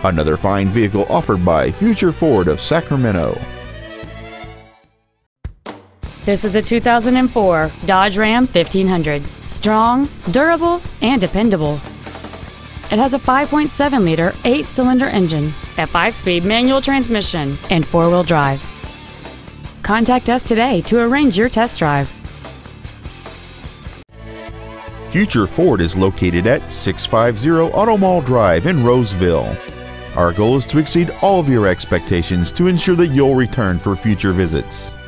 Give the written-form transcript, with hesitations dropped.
Another fine vehicle offered by Future Ford of Sacramento. This is a 2004 Dodge Ram 1500. Strong, durable, and dependable. It has a 5.7-liter 8-cylinder engine, a 5-speed manual transmission, and 4-wheel drive. Contact us today to arrange your test drive. Future Ford is located at 650 Automall Drive in Roseville. Our goal is to exceed all of your expectations to ensure that you'll return for future visits.